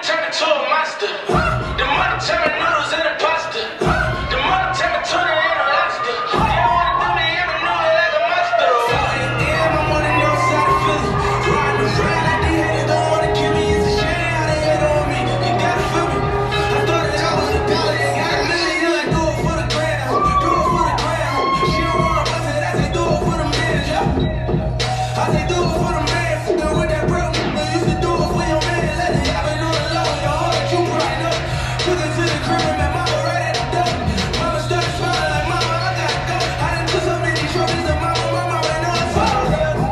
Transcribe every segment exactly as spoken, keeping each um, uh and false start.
turned into a monster. The money turned me noodles in a pasta. The money turned me tuna in a lobster. They don't wanna do me, I'm a noodle like a monster. Yeah, I'm on the north side of Philly. Riding around like the haters don't wanna kill me. It's a shame how they hate on me. You gotta feel me. I started out with a dollar, they got a million. Like, do it for the grand, do it for the grand. She don't wanna bust it, I say do it for the man, yeah. I say do it for the man. Fucking with that bro, you used to do it for your man. Let it happen on the low, your heart, you bright up. Took her to the crib and met mama right at the door. Mama started smiling like, mama, I gotta go. I done took so many trophies to mama, mama ran on the phone.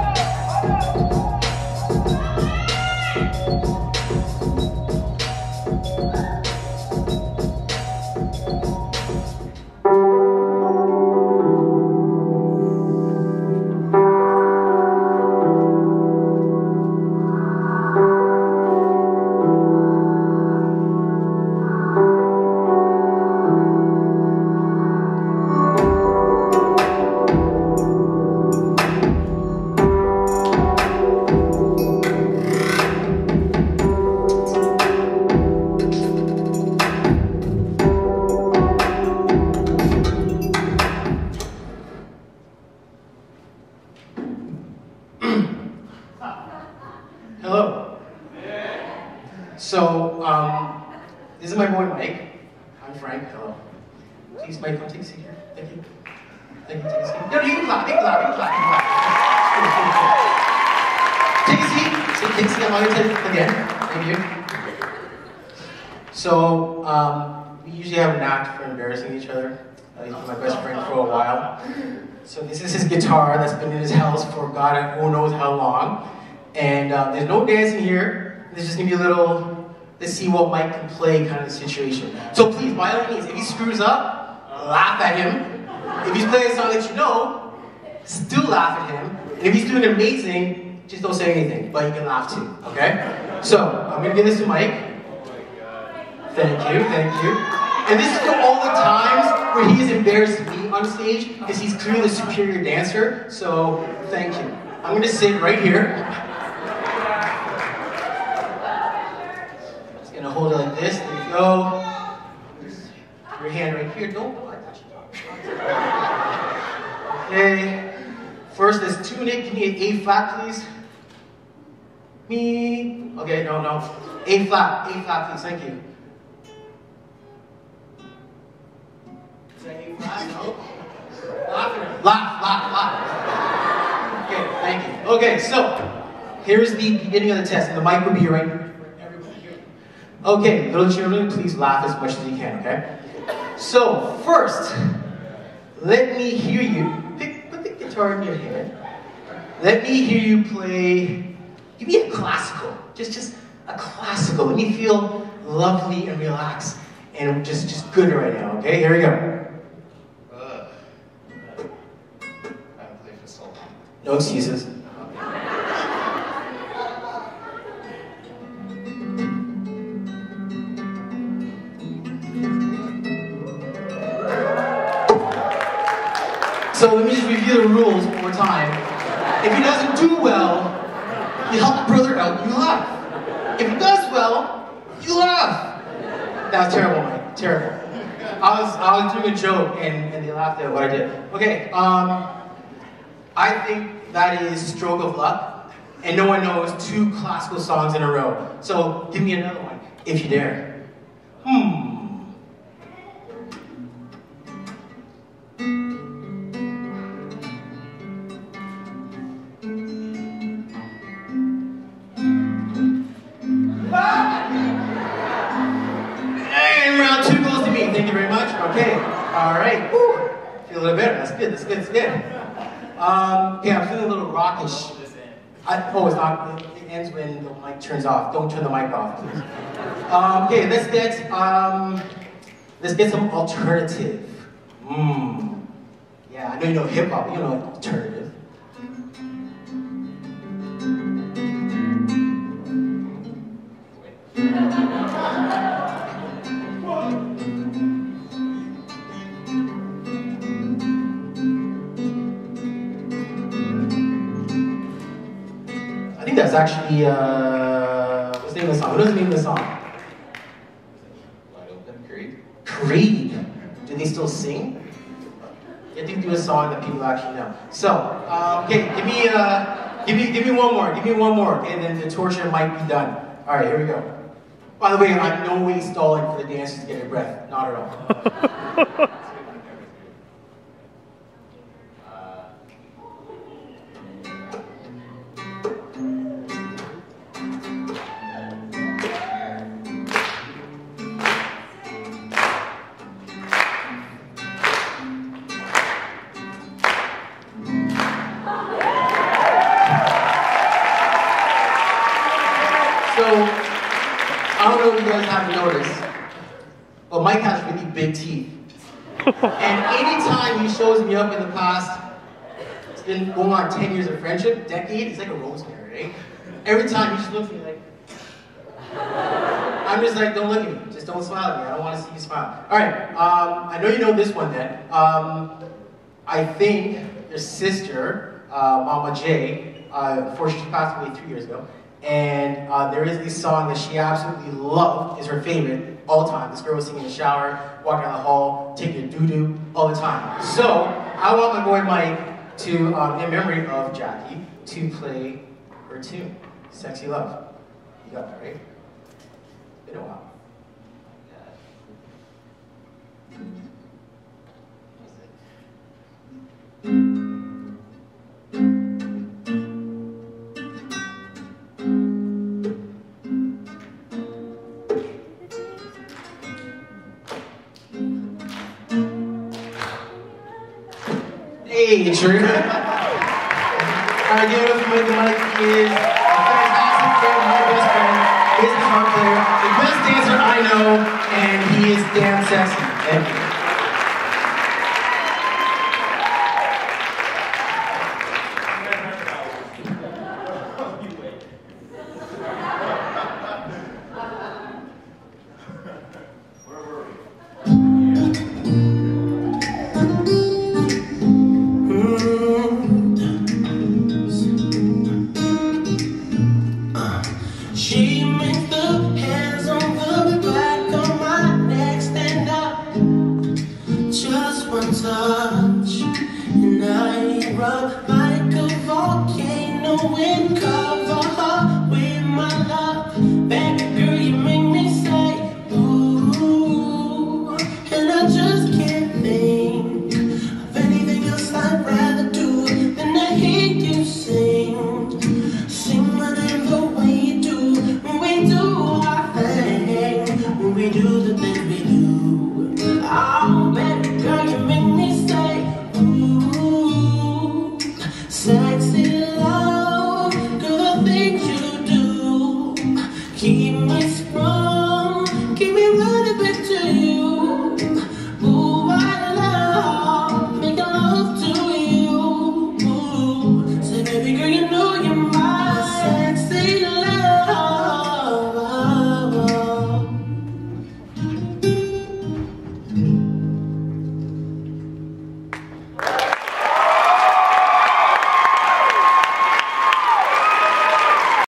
Hello. So, um, this is my boy Mike. I'm Frank. Hello. Please, Mike, come take a seat here. Thank you. Thank you. Take a seat. No, you can clap. You can clap. You can clap. You can clap. Take a seat. Take, take a seat. I'm going to take it again. Thank you. So, um, we usually have a knack for embarrassing each other. Uh, he's been my best friend for a while. So this is his guitar that's been in his house for God who knows how long. And um, there's no dancing here. There's just gonna be a little, let's see what Mike can play kind of situation. So please, by all means, if he screws up, laugh at him. If he's playing a song that you know, still laugh at him. And if he's doing amazing, just don't say anything, but you can laugh too, okay? So, I'm gonna give this to Mike. Thank you, thank you. And this is for all the times where he has embarrassed me on stage, because he's clearly the superior dancer, so thank you. I'm gonna sit right here. Just gonna hold it like this, there you go. Your hand right here, don't, don't like touch it. Okay, first let's tune it, give me an A flat please. Me, okay, no, no. A flat, A flat please, thank you. Is that A flat? No? Laugh, laugh, laugh, laugh. Okay, thank you. Okay, so here's the beginning of the test, and the mic will be right here. Okay, little children, please laugh as much as you can, okay? So, first, let me hear you, pick, put the guitar in your hand. Let me hear you play, give me a classical, just, just a classical. Let me feel lovely and relaxed and just, just good right now, okay? Here we go. No excuses. So let me just review the rules one more time. If he doesn't do well, you help a brother out, you laugh. If he does well, you laugh. That was terrible, Mike. Terrible. I was I was doing a joke and, and they laughed at what I did. Okay, um I think that is stroke of luck, and no one knows two classical songs in a row. So give me another one, if you dare. Hmm. And round two goes to me. Thank you very much. Okay. All right. Woo. Feel a little better. That's good. That's good. That's good. Um, okay, I'm feeling a little rockish. I, oh, it's not. It, it ends when the mic turns off. Don't turn the mic off, please. Um, okay, let's get um, let's get some alternative. Mmm. Yeah, I know you know hip hop, but you know alternative. I think that's actually, uh, what's the name of the song? What is the name of the song? grade. Do they still sing? You have to do a song that people actually know. So, um, okay, give me, uh, give me, give me one more. Give me one more, and then the torture might be done. All right, here we go. By the way, I'm no way stalling for the dancers to get their breath. Not at all. So, I don't know if you guys haven't noticed, but Mike has really big teeth. And anytime he shows me up in the past, it's been going on ten years of friendship, decade, it's like a rosemary, right? Every time he just looks at me like, I'm just like, don't look at me, just don't smile at me, I don't want to see you smile. All right, um, I know you know this one then. Um, I think your sister, uh, Mama J, uh, before she passed away three years ago, and uh, there is this song that she absolutely loved, is her favorite, all the time. This girl was singing in the shower, walking down the hall, taking a doo-doo, all the time. So, I want my boy Mike to, um, in memory of Jackie, to play her tune, Sexy Love. You got that, right? Been a while. Hey, True. Alright, give it up for Mikey. Mikey is a fantastic friend, my best friend. He is a guitar player, the best dancer I know, and he is damn sexy. Thank you. She makes the hands on the back of my neck stand up. Just one touch, and I rub like a volcano and cover her with my love. Baby girl, you make me say ooh, and I just can't think of anything else I'd rather do than to hear you sing. Sing my name the way you do. We do our thing, when we do the things we do. Oh, baby girl, you make me say, ooh, sexy